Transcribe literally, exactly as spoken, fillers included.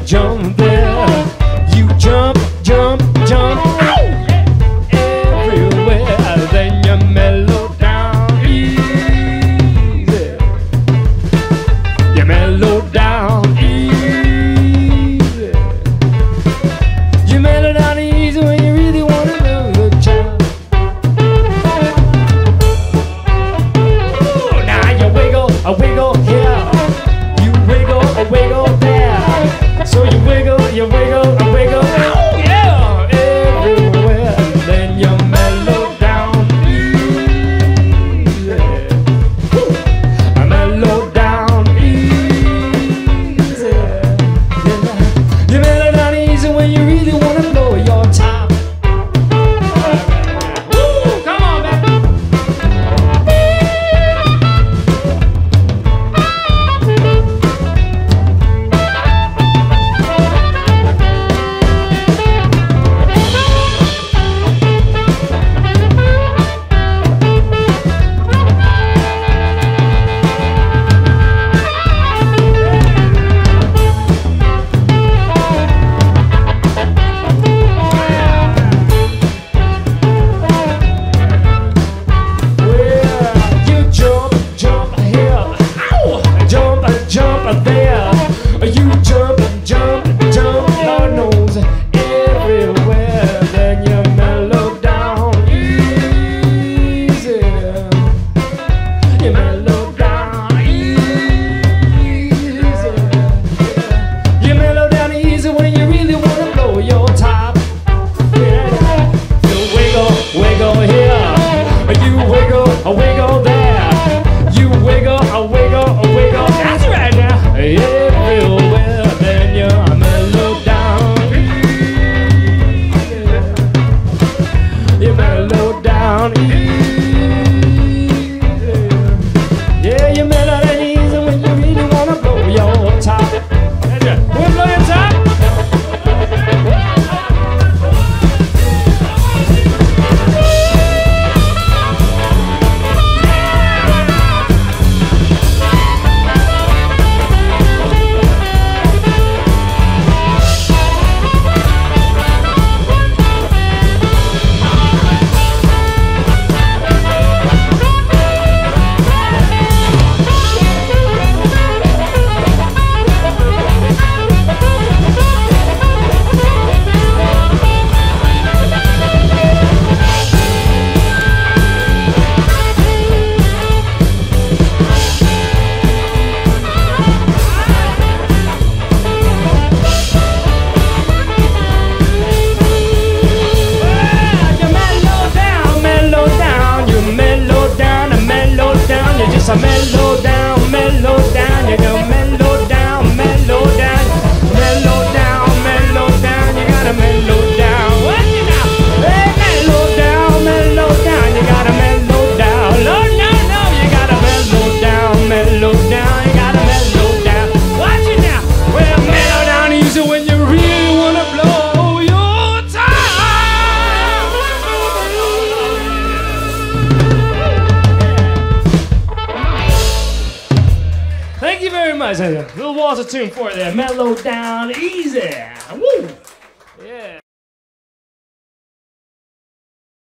jump there. You jump, jump, jump everywhere. Then you mellow down easy. You mellow down easy. You mellow down easy when you really want to know the child. Ooh, now you wiggle, a wiggle here. You wiggle, a wiggle there. So you wiggle, you wiggle, a wiggle. Oh yeah, everywhere. Then you mellow down easy. Woo. I mellow down easy. You mellow down easy when you really want to blow your top. Woo, come on, baby. Little water tune for you there. Mellow down easy. Woo.